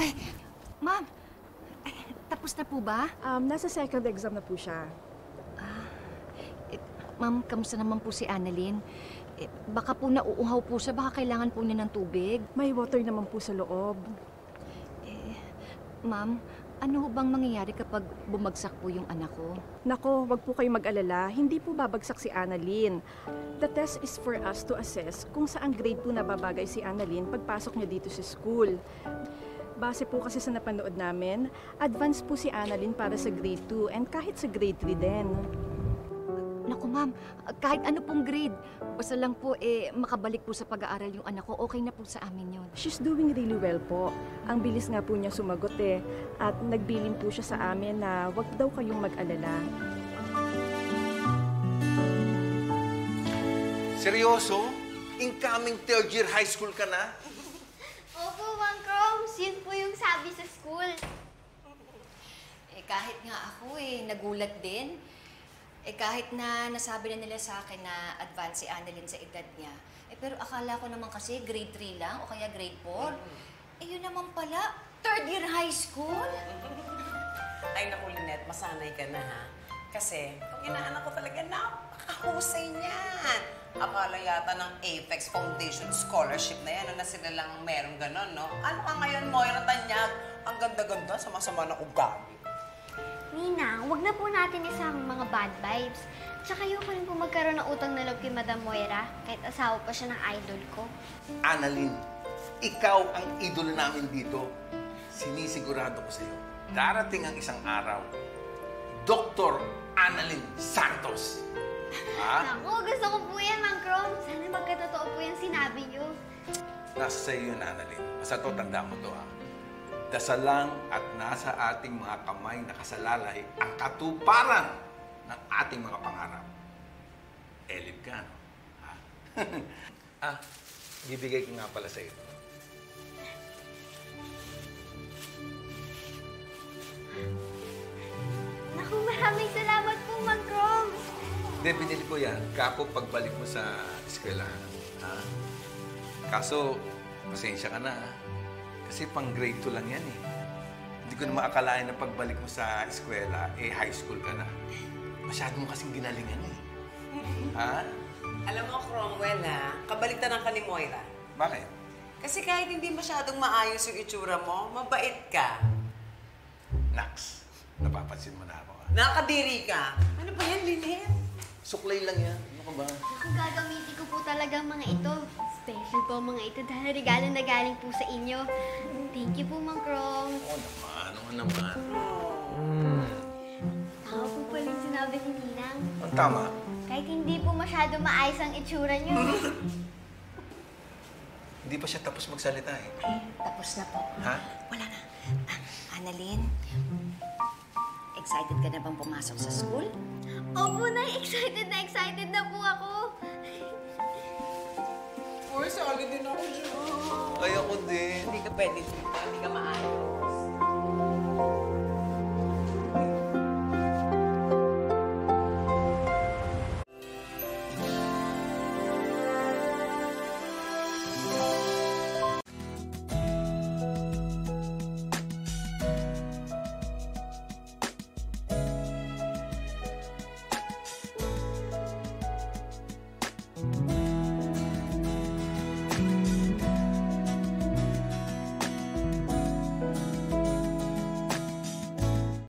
Ay, ma'am. Tapos na po ba? Nasa second exam na po siya. Ma'am, kamusta naman po si Annalyn? Baka po nauuhaw po siya, baka kailangan po niya ng tubig. May water naman po sa loob. Ma'am, ano bang mangyayari kapag bumagsak po yung anak ko? Nako, wag po kayong mag-alala. Hindi po babagsak si Annalyn. The test is for us to assess kung saang grade po nababagay si Annalyn pagpasok niya dito sa school. Base po kasi sa napanood namin, advance po si Annalyn para sa grade 2 and kahit sa grade 3 din. Naku ma'am, kahit ano pong grade, basta lang po makabalik po sa pag-aaral yung anak ko, okay na po sa amin yun. She's doing really well po. Ang bilis nga po niya sumagot at nagbilin po siya sa amin na wag daw kayong mag-alala. Seryoso? Incoming 3rd-year high school ka na? Opo, Mang Croms. Yun po yung sabi sa school. Kahit nga ako nagulat din. Kahit na nasabi na nila sa akin na advance si Annalyn sa edad niya, pero akala ko naman kasi grade 3 lang o kaya grade 4. Yun naman pala, 3rd-year high school. Ay naku, Lynette, masanay ka na ha. Kasi, pag inaanak ko talaga, napakahusay niyan. Akala yata ng Apex Foundation Scholarship na yan, na sila lang merong ganon, no? Ano ka ngayon, Moira Tanyag? Ang ganda-ganda, sama-sama na ugali. Nina, wag na po natin isang mga bad vibes. Tsaka yung rin po magkaroon ng utang na loob kay Madam Moira, kahit asawa pa siya ng idol ko. Annalyn, ikaw ang idol namin dito. Sinisigurado ko sa'yo, darating ang isang araw, Dr. Annalyn Santos. Ha? Naku, gusto ko po yan, Mang Crom. Sana magkatotoo po yung sinabi niyo. Nasa sa'yo yun, Annalyn. Basta to, tanda mo to, ha? Dasalang at nasa ating mga kamay nakasalalay ang katuparan ng ating mga pangarap. Elib ka, no? Ha? Bibigay ko nga pala sa ito. Naku, maraming salamat po, Mang Crom. Hindi, binili ko yan. Kako pagbalik mo sa eskwela. Ha? Kaso, pasensya ka na, ha? Kasi pang grade 2 lang yan, Hindi ko na maakalain na pagbalik mo sa eskwela, high school ka na. Masyado mo kasing ginalingan, Ha? Alam mo, Cromwell, ha? Kabaliktaran ka ni Moira. Bakit? Kasi kahit hindi masyadong maayos yung itsura mo, mabait ka. Nax, napapansin mo na ako, ha? Nakadiri ka. Ano ba yan, Lynette? Suklay lang yan. Ano ka ba? Naku, gagamitin ko po talaga ang mga ito. Special po mga ito dahil regalo na galing po sa inyo. Thank you po, Mang Crom. Oo naman. Tama po pala yung sinabi ni Ninang. Ang tama. Kahit hindi po masyado maayos ang itsura niyo. Hindi pa siya tapos magsalita, Tapos na po. Ha? Wala na. Annalyn, excited ka na bang pumasok sa school? Opo, Nay. Excited na po ako. Uy, solid din ako dyan. Ay, ako din. Hindi ka pwede dito. Hindi ka maayos.